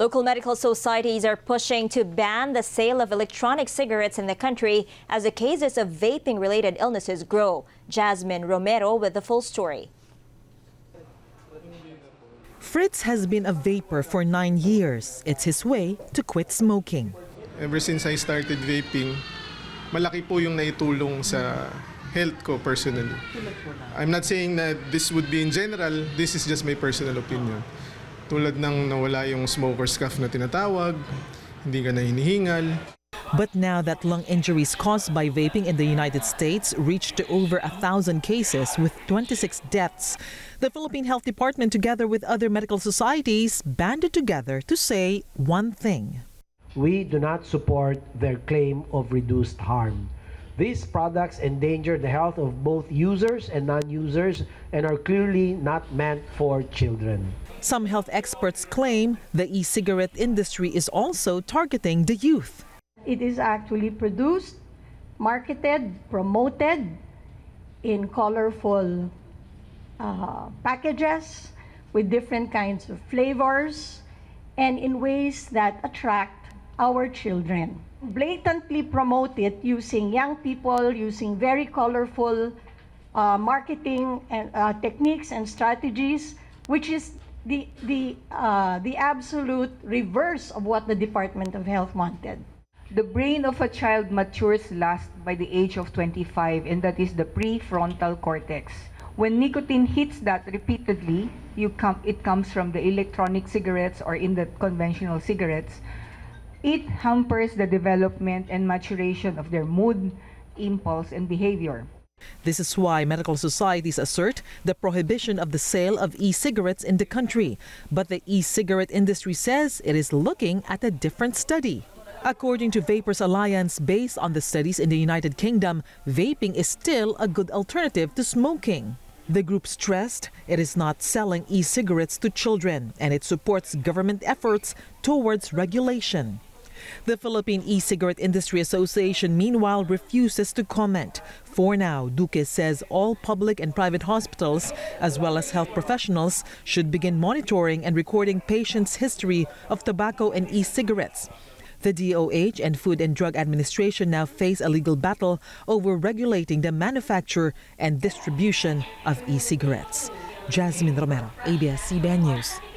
Local medical societies are pushing to ban the sale of electronic cigarettes in the country as the cases of vaping-related illnesses grow. Jasmine Romero with the full story. Fritz has been a vapor for 9 years. It's his way to quit smoking. Ever since I started vaping, malaki po yung naitulong sa health ko personally. I'm not saying that this would be in general, this is just my personal opinion. Tulad ng nawala yung smoker's cough na tinatawag, hindi ka na hinihingal. But now that lung injuries caused by vaping in the United States reached to over 1,000 cases with 26 deaths, the Philippine Health Department together with other medical societies banded together to say one thing. We do not support their claim of reduced harm. These products endanger the health of both users and non-users and are clearly not meant for children. Some health experts claim the e-cigarette industry is also targeting the youth. It is actually produced, marketed, promoted in colorful packages with different kinds of flavors and in ways that attract our children. Blatantly promote it using young people, using very colorful marketing and techniques and strategies, which is the absolute reverse of what the Department of Health wanted. The brain of a child matures last by the age of 25, and that is the prefrontal cortex. When nicotine hits that repeatedly, it comes from the electronic cigarettes or in the conventional cigarettes. It hampers the development and maturation of their mood, impulse, and behavior. This is why medical societies assert the prohibition of the sale of e-cigarettes in the country. But the e-cigarette industry says it is looking at a different study. According to Vapers Alliance, based on the studies in the United Kingdom, vaping is still a good alternative to smoking. The group stressed it is not selling e-cigarettes to children and it supports government efforts towards regulation. The Philippine E-Cigarette Industry Association, meanwhile, refuses to comment. For now, Duque says all public and private hospitals, as well as health professionals, should begin monitoring and recording patients' history of tobacco and e-cigarettes. The DOH and Food and Drug Administration now face a legal battle over regulating the manufacture and distribution of e-cigarettes. Jasmine Romero, ABS-CBN News.